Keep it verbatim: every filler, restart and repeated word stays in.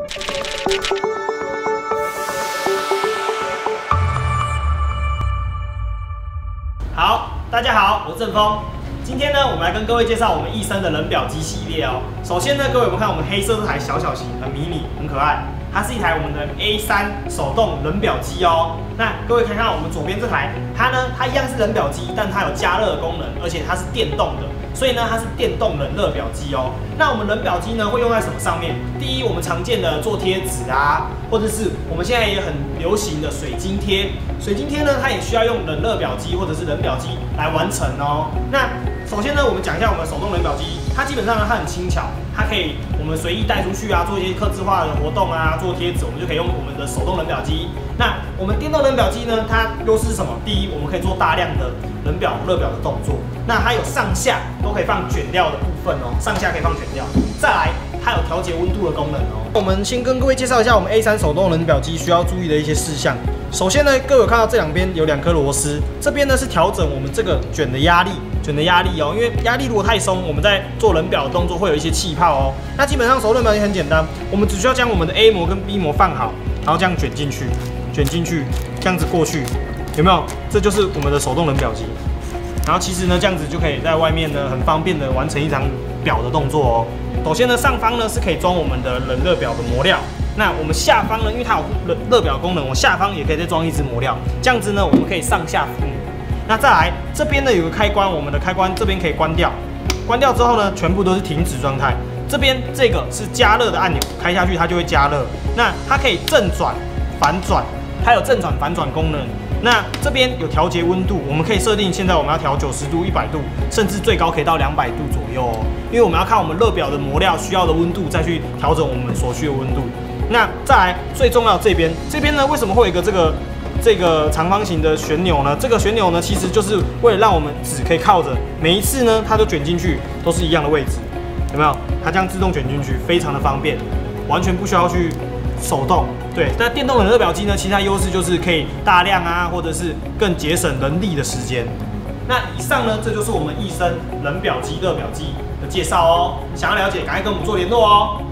好，大家好，我是正峰。今天呢，我们来跟各位介绍我们益生的冷表机系列哦。首先呢，各位我们看我们黑色这台小小型，很迷你，很可爱。它是一台我们的 A 三 手动冷表机哦。那各位可以看到我们左边这台，它呢，它一样是冷表机，但它有加热的功能，而且它是电动的，所以呢，它是电动冷热表机哦。那我们冷表机呢，会用在什么上面？第一，我们常见的做贴纸啊，或者是我们现在也很流行的水晶贴。水晶贴呢，它也需要用冷热表机或者是冷表机来完成哦。那首先呢，我们讲一下我们手动冷表机，它基本上呢，它很轻巧，它可以我们随意带出去啊，做一些客制化的活动啊，做贴纸，我们就可以用我们的手动冷表机。那我们电动冷表机呢，它优势是什么？第一，我们可以做大量的冷表、热表的动作，那它有上下都可以放卷料的部分哦，上下可以放卷料。再来，它有调节温度的功能哦。我们先跟各位介绍一下我们 A 三 手动冷表机需要注意的一些事项。首先呢，各位有看到这两边有两颗螺丝，这边呢是调整我们这个卷的压力。卷的压力哦，因为压力如果太松，我们在做冷表的动作会有一些气泡哦。那基本上手动冷表机很简单，我们只需要将我们的 A 模跟 B 模放好，然后这样卷进去，卷进去，这样子过去，有没有？这就是我们的手动冷表机。然后其实呢，这样子就可以在外面呢很方便的完成一张表的动作哦。首先呢，上方呢是可以装我们的冷热表的模料。那我们下方呢，因为它有热热表功能，我下方也可以再装一支模料。这样子呢，我们可以上下浮。那再来这边呢有个开关，我们的开关这边可以关掉，关掉之后呢，全部都是停止状态。这边这个是加热的按钮，开下去它就会加热。那它可以正转、反转，它有正转、反转功能。那这边有调节温度，我们可以设定现在我们要调九十度、一百度，甚至最高可以到两百度左右哦。因为我们要看我们热表的模料需要的温度，再去调整我们所需的温度。那再来最重要的这边，这边呢为什么会有一个这个？这个长方形的旋钮呢，这个旋钮呢，其实就是为了让我们纸可以靠着，每一次呢，它都卷进去都是一样的位置，有没有？它这样自动卷进去，非常的方便，完全不需要去手动。对，但电动冷热表机呢，其他优势就是可以大量啊，或者是更节省人力的时间。那以上呢，这就是我们益生冷表机、热表机的介绍哦。想要了解，赶快跟我们做联络哦。